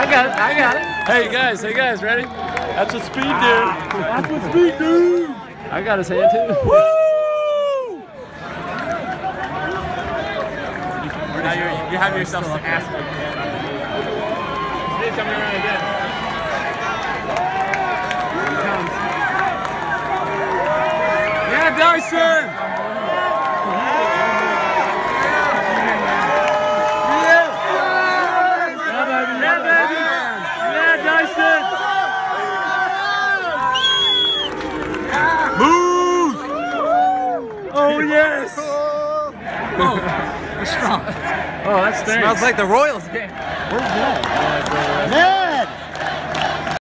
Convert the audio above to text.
I got it. I got it. Hey guys, ready? That's what speed do. That's what speed do. I got his hand too. Woo! Now you have yourself some ass. He's coming around again. Yeah, Dyson! Oh yes! Whoa, that's strong. Oh, that stinks. Smells like the Royals game. Where's that?